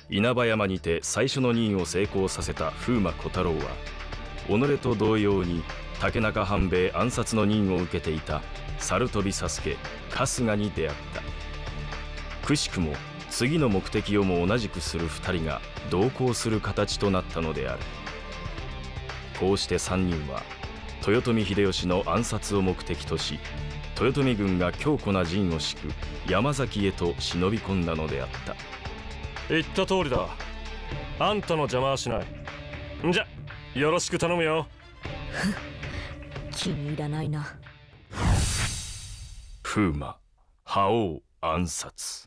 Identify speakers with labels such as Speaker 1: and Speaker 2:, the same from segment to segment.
Speaker 1: 稲葉山にて最初の任を成功させた風魔小太郎は、己と同様に竹中半兵衛暗殺の任を受けていた猿飛佐助春日に出会った。くしくも次の目的をも同じくする2人が同行する形となったのである。こうして3人は豊臣秀吉の暗殺を目的とし、豊臣軍が強固な陣を敷く山崎へと忍び込んだのであった。
Speaker 2: 言った通りだ。あんたの邪魔はしない。じゃよろしく頼むよ。
Speaker 3: 気に入らないな。
Speaker 1: 風魔覇王暗殺。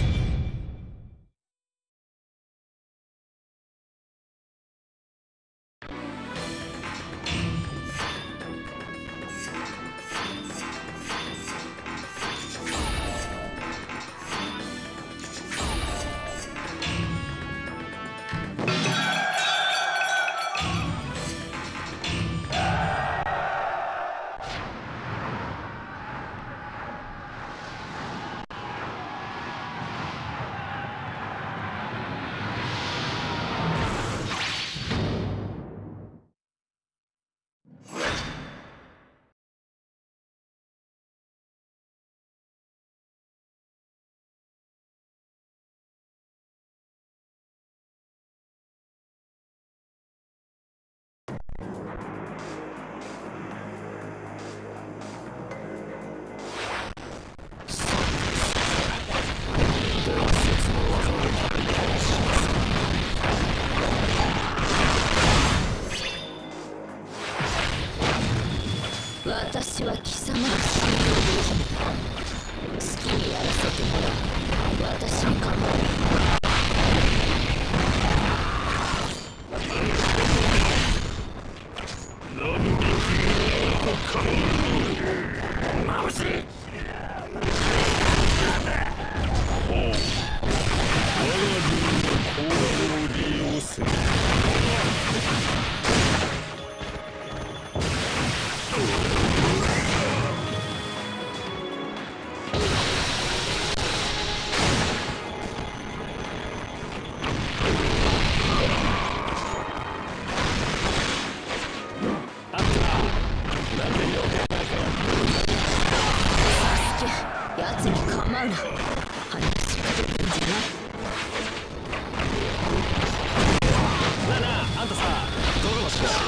Speaker 3: 私は貴様が信用できる。好きにやらせてもらう。私に構う。
Speaker 4: まぶしい。
Speaker 2: 我が軍の行動を利用せよ。
Speaker 3: 奴に構うな。話しかけてるんじゃない。
Speaker 2: なあなあ、あんたさ、どこの出身？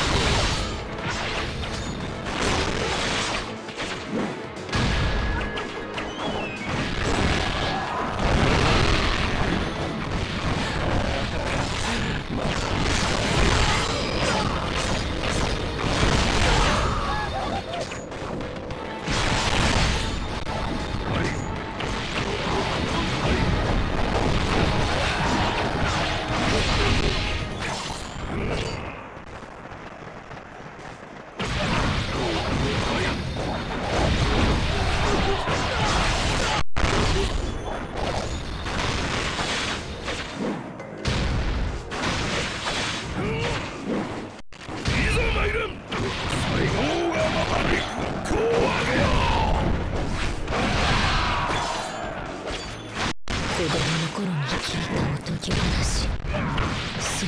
Speaker 3: 子供の頃に聞いたおとぎ話。その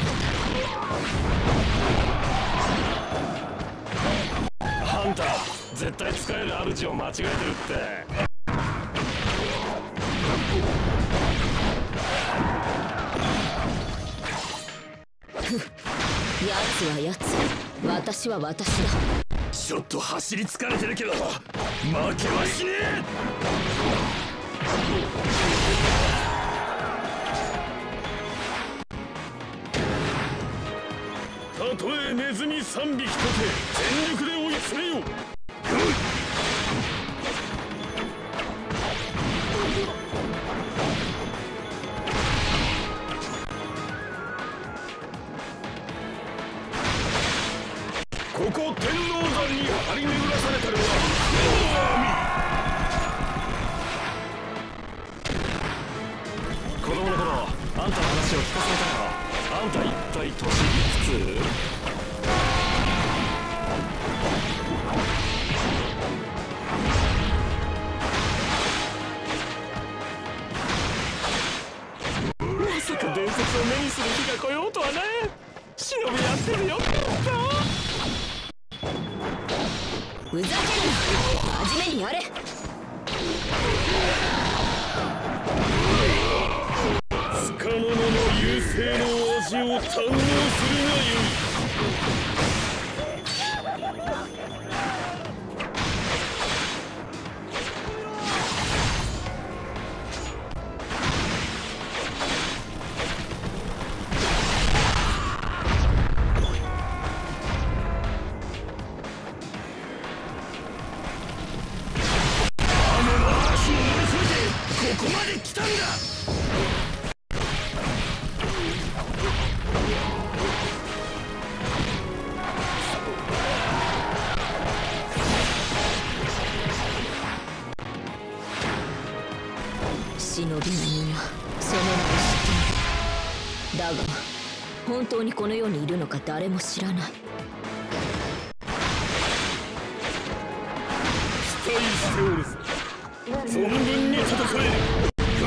Speaker 2: あんた絶対使える主を間違えてるって。
Speaker 3: 奴は奴、私は私だ。
Speaker 4: ちょっと走り疲れてるけど負けはしねえ。
Speaker 2: たとえネズミ3匹とて全力で追い詰めよう。ここ天王山に張り巡らされたのは子供の頃あんたの話を聞かされたが、あんた一体年いくつ？ 節を目にする日が来ようとはね。忍びやってるよ。
Speaker 3: ふざけんな、真面目にやれ。
Speaker 4: つかの間の優勢の味を堪能するがよい。ここまで来たんだ。
Speaker 3: 忍びの皆、その名を知っている。だが本当にこの世にいるのか誰も知らない。
Speaker 4: 期待しておるぞ。存分に戦え。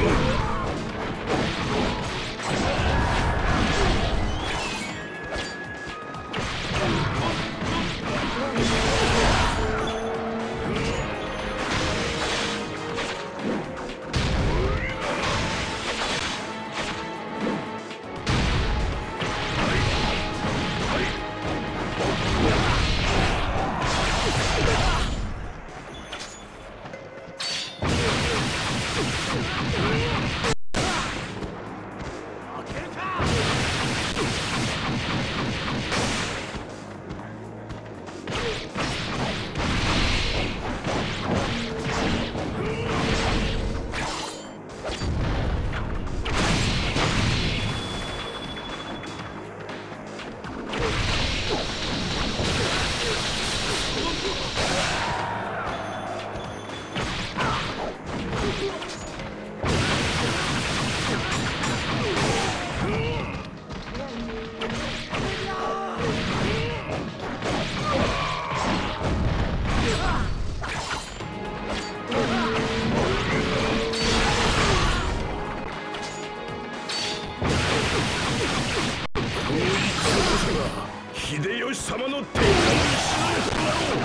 Speaker 4: 秀吉様の天下の石のとなろう。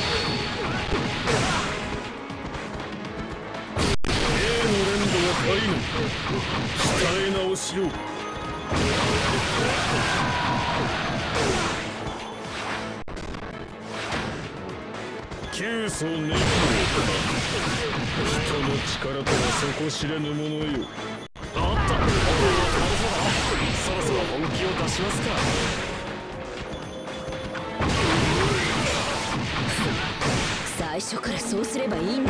Speaker 4: 兵の連度が足りぬ。鍛え直しよう。急走熱風。人の力とは底知れぬものよ。
Speaker 2: あった。そろそろ本気を出しますか。
Speaker 3: 最初からそうすればいいんだ。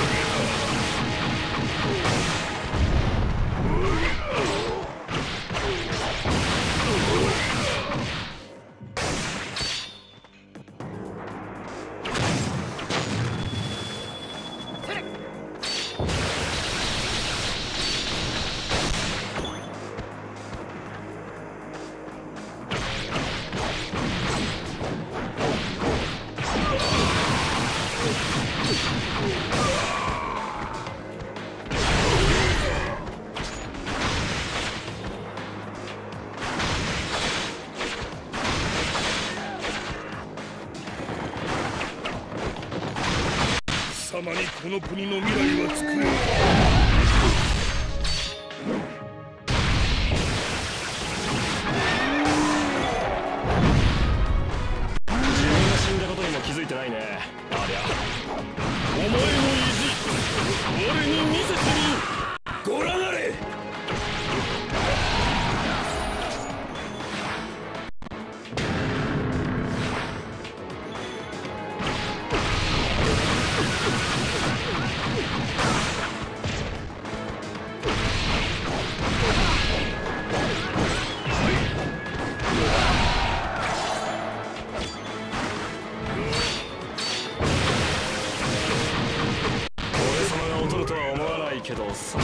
Speaker 4: 貴様にこの国の未来は作れる。
Speaker 2: 自分が死んだことにも気づいてないね。ありゃ。
Speaker 4: お前の意地、我に見せてみよ。ご覧あれ。
Speaker 2: けどさ。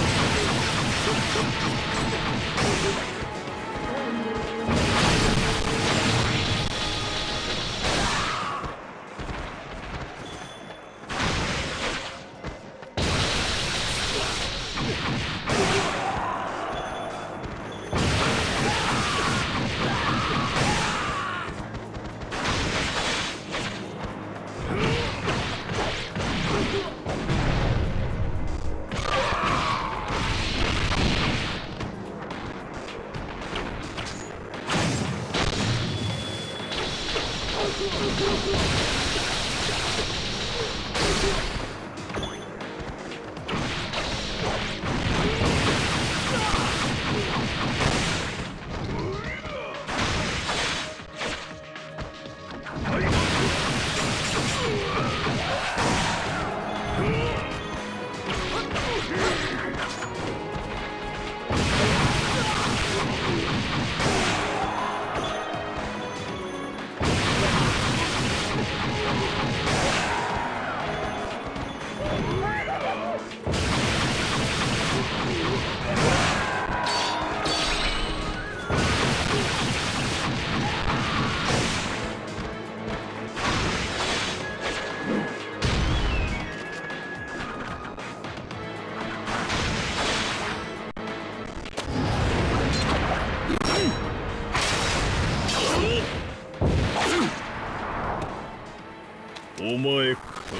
Speaker 4: 前か。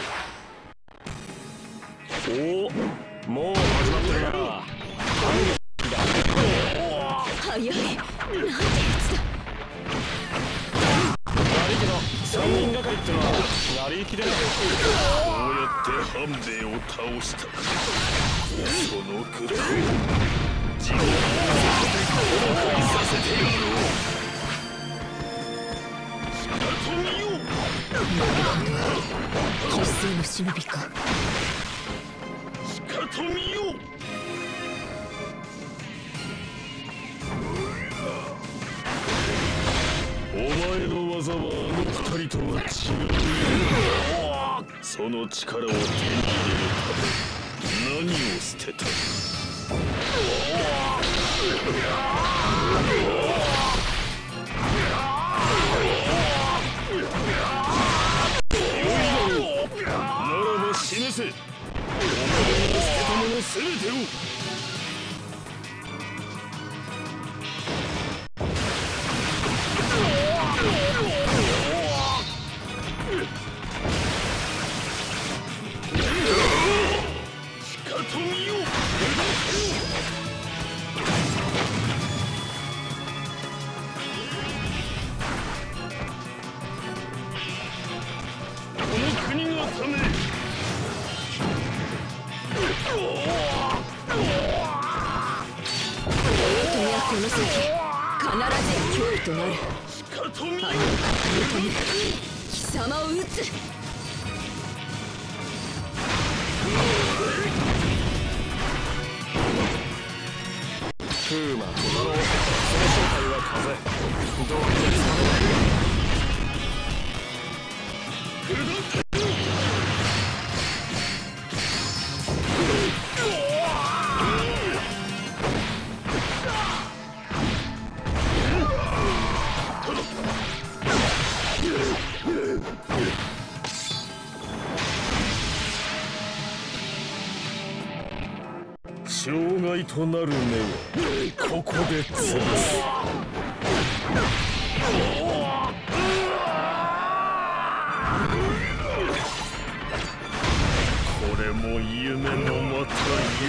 Speaker 2: おお、もう始まってるな。
Speaker 3: 早い。なんてやつだ。
Speaker 2: 悪いけど3人がかりってのは成りきれない。
Speaker 4: どうやって半兵衛を倒したか、そのくだり地獄をさせてやろう。しかと見よ。
Speaker 3: 生粋の忍びか。
Speaker 4: しかと見よ。お前の技はあの二人とは違う。その力を手に入れるため何を捨てた。ならば示せ、お前が捨てたもの全てを。
Speaker 3: この先必ずや脅威となる。あの方のため貴様を討つ。
Speaker 2: 風魔小太郎、その正体は風。どうにかつかめない。
Speaker 4: 障害となる根はここで潰す。これも夢のまた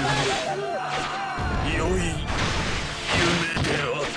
Speaker 4: 夢。良い夢であった。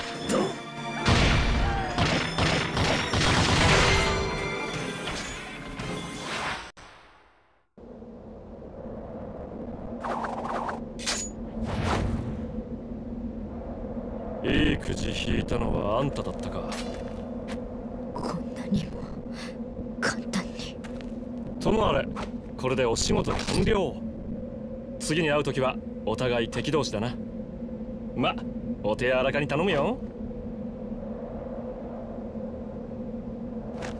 Speaker 2: いいくじ引いたのはあんただったか。
Speaker 3: こんなにも簡単に。
Speaker 2: ともあれ、これでお仕事完了。次に会う時はお互い敵同士だな。ま、お手柔らかに頼むよ。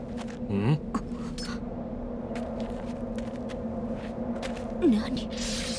Speaker 2: ん？
Speaker 3: 何？